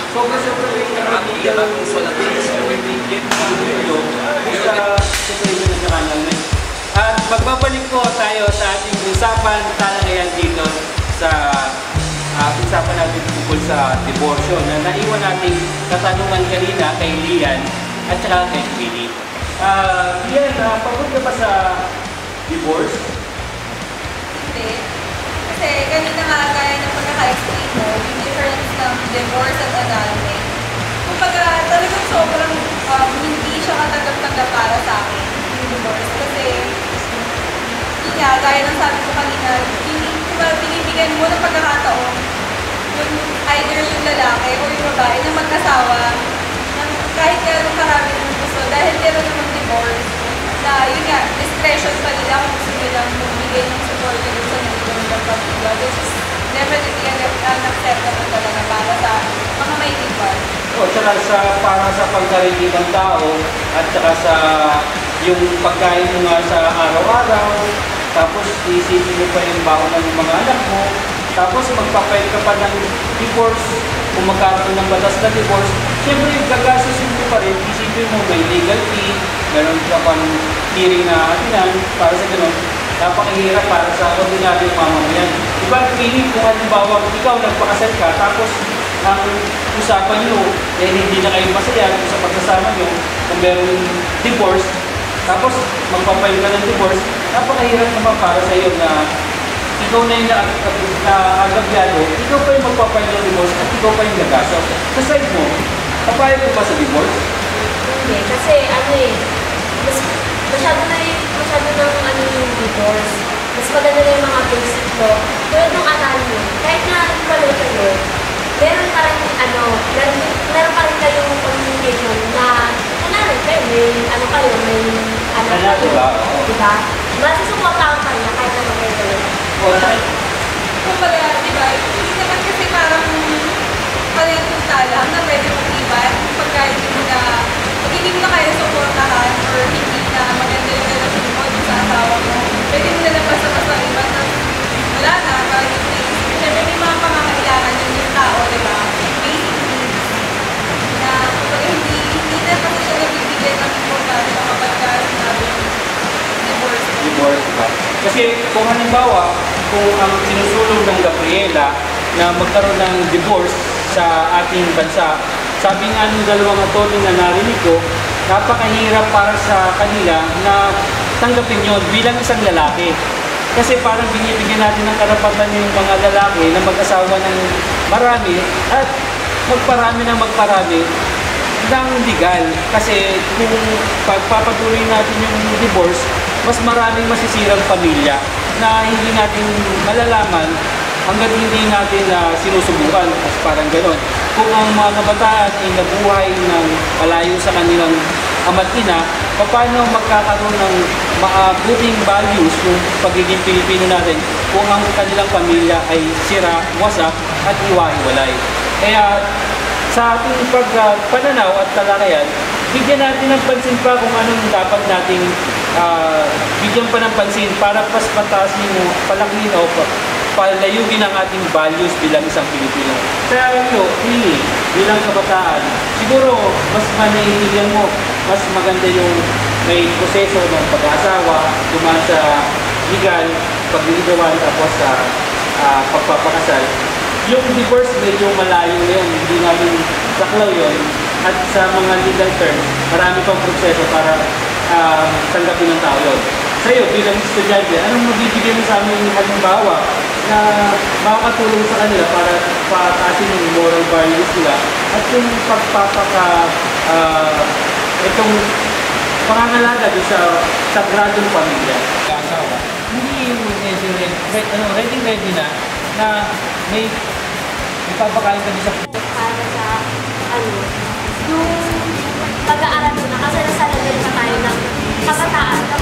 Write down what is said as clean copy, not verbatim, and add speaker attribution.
Speaker 1: Sobra-sobra yung nakakita ng uso ng video sa situation ng kanal. At magbabalik po tayo sa ating usapan talakayan dito sa usapan natin tungkol sa diborsyo na naiwan nating katanungan kanina kay Lian at saka kay Philip. Lian, pagod ka ba sa divorce?
Speaker 2: Hindi. Kasi ganito nga gaya ng pagkaka-explain mo, yung difference ng divorce at annulment. Kumbaga talagang sobrang hindi siya katanggap-tanggap para sa akin yung divorce. Kasi yun nga, gaya ng sabi ko kanina, binibigyan mo ng pagkakataon yung either yung lalaki o yung babae na mag-asawa ng kahit gano'ng karami ng gusto dahil meron namang divorce na yun nga, discretion pa nila kung gusto nilang magbigay ng support dun sa nagulong pamilya, which is definitely unacceptable talaga para sa mga may divorce.
Speaker 1: O, tsaka para sa pagkarinig ng tao at tsaka sa yung pagkain mo nga sa araw-araw, tapos isipin mo pa yung baon ng mga anak mo, tapos magpapayag ka pa ng divorce, kung magkaroon ng batas na divorce, siyempre gagastusin mo pa rin, isipin mo may legal fee, meron ka pang hearing na atinan, para sa ganun, napakahirap para sa ordinaryong mamamayan. Diba, feeling kung halimbawa ikaw nagpakasal ka, tapos ang usapan nyo, hindi na kayo masaya sa pagsasama nyo, kung meron divorce, tapos magpapayag ka ng divorce, napakahirap naman para sa iyo na ikaw na yung agabyado, ikaw pa yung magpapayag ng divorce at ikaw pa yung gagastos. Sa side mo, papayag ko pa sa divorce?
Speaker 3: Hindi, kasi masyado yung divorce. Mas maganda na yung mga basic ko. Tulad ng annulment, kahit na palo kayo, meron pa rin kayong communication na kunwari kayo, may anak kayo. Diba? Masusuportahan pa rin na kahit ano kayo kayo.
Speaker 2: Kumbaga, diba, hindi naman kasi parang parehong tala na pwede mong iban pagka hindi mo na kayo suportahan or hindi na maganda yung relasyon mo sa asawa mo. Pwede mo na lang basta iban na wala na, parang yung naisip. Siyempre may mga pangangailangan yung tao, diba? Basic needs. Na kumbaga hindi na kasi siya nabibigyan ng importante kapag sinabi divorce.
Speaker 1: Divorce ba? Kasi kung halimbawa, kung ang sinusulong ng Gabriela na magkaroon ng divorce sa ating bansa, sabi nga ng dalawang attorney na narinig ko, napakahirap para sa kanila na tanggapin yun bilang isang lalaki. Kasi parang binibigyan natin ng karapatan yung mga lalaki na mag-asawa ng marami at magparami ng legal. Kasi kung pagpapatuloy natin yung divorce, mas maraming masisirang pamilya na hindi natin malalaman hanggang hindi natin sinusubukan. As parang gano'n. Kung ang mga kabataan ay nabuhay ng malayo sa kanilang ama't ina, paano magkakaroon ng mabuting values yung pagiging Pilipino natin kung ang kanilang pamilya ay sira, wasak at iwahiwalay. Kaya sa ating pananaw at talakayan, bigyan natin ng pansin pa kung anong dapat nating bigyan pa ng pansin para pas patasin o palakin o palayugin ang ating values bilang isang Pilipino. Kaya really, bilang kabataan, siguro mas manahihiligan mo, mas maganda yung may proseso ng pag-asawa, dumaan sa legal, pag-iigawan, tapos sa pagpapakasal. Yung divorce medyo malayo na yun, hindi namin saklaw yun. At sa mga legal terms, marami pang proseso para tanggapin ng tao yun. Sa'yo, bilang estudyante, anong mabibigay mo sa amin halimbawa na makakatulong sa kanila para pataasin yung moral values nila at yung itong pangangalaga doon sa sagradong pamilya. Kasawa, hindi yung ready na may ipapakain ka doon sa
Speaker 3: para sa yung pag-aaral mo na kasi nasa level pa tayo ng kabataan